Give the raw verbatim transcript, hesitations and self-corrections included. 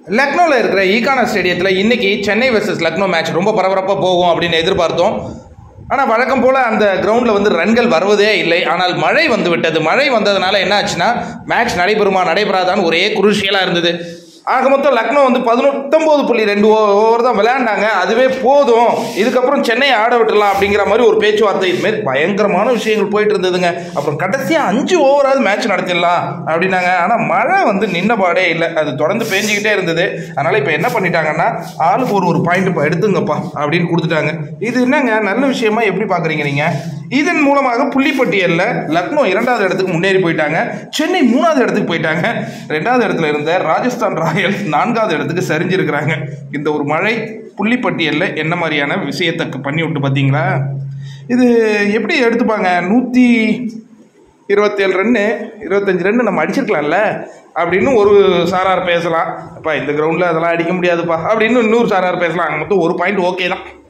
லக்னோவில் இருக்கிற ஈகானா ஸ்டேடியத்தில் இன்றைக்கி சென்னை வெர்சஸ் லக்னோ மேட்ச் ரொம்ப பரபரப்பாக போகும் அப்படின்னு எதிர்பார்த்தோம். ஆனால் வழக்கம் போல் அந்த கிரவுண்டில் வந்து ரன்கள் வருவதே இல்லை. ஆனால் மழை வந்து விட்டது. மழை வந்ததுனால என்ன ஆச்சுன்னா மேட்ச் நடைபெறுமா நடைபெறாதான்னு ஒரே குருஷியலாக இருந்தது. ஆக மொத்தம் லக்னோ வந்து பதினொன்பது புள்ளி ரெண்டு ஓவர் தான் விளையாண்டாங்க. அதுவே போதும், இதுக்கப்புறம் சென்னையை ஆட விட்டுலாம் அப்படிங்கிற மாதிரி ஒரு பேச்சுவார்த்தை இதுமாரி பயங்கரமான விஷயங்கள் போயிட்டு இருந்ததுங்க. அப்புறம் கடைசியாக அஞ்சு ஓவராவது மேட்ச் நடத்திடலாம் அப்படின்னாங்க. ஆனால் மழை வந்து நின்ன பாடே இல்லை, அது தொடர்ந்து பேஞ்சிக்கிட்டே இருந்தது. அதனால் இப்போ என்ன பண்ணிட்டாங்கன்னா ஆளுக்கு ஒரு ஒரு பாயிண்ட் இப்போ எடுத்துங்கப்பா அப்படின்னு கொடுத்துட்டாங்க. இது என்னங்க நல்ல விஷயமா எப்படி பார்க்குறீங்க நீங்கள்? இதன் மூலமாக புள்ளிப்பட்டியலில் லக்னோ இரண்டாவது இடத்துக்கு முன்னேறி போயிட்டாங்க. சென்னை மூணாவது இடத்துக்கு போயிட்டாங்க. ரெண்டாவது இடத்துல இருந்த ராஜஸ்தான் ராயல்ஸ் நான்காவது இடத்துக்கு சரிஞ்சிருக்கிறாங்க. இந்த ஒரு மழை புள்ளிப்பட்டியலில் என்ன மாதிரியான விஷயத்தை பண்ணி விட்டு பார்த்தீங்களா? இது எப்படி எடுத்துப்பாங்க? நூற்றி இருபத்தேழு ரன்னு இருபத்தஞ்சி ரன்னு நம்ம அடிச்சிருக்கலாம்ல அப்படின்னு ஒரு சாரார் பேசலாம். அப்பா இந்த கிரவுண்டில் அதெல்லாம் அடிக்க முடியாதுப்பா அப்படின்னு இன்னொரு சாரார் பேசலாம். மொத்தம் ஒரு பாயிண்ட் ஓகே தான்.